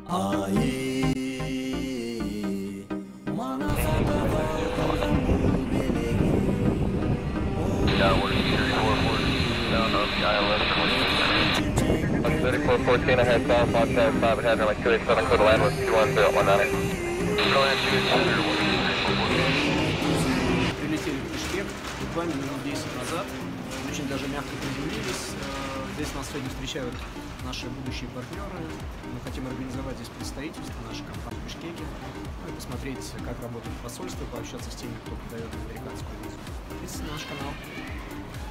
414 ahead south, Montana 5 ahead, runway 287, clear to land with 21019. Прилетели в Бишкек буквально минут 10 назад, очень даже мягко приземлились. Здесь нас сегодня встречают наши будущие партнеры. Мы хотим организовать здесь представительство нашей компании в Бишкеке, и посмотреть, как работает посольство, пообщаться с теми, кто подает американскую визу. Подписывайтесь на наш канал.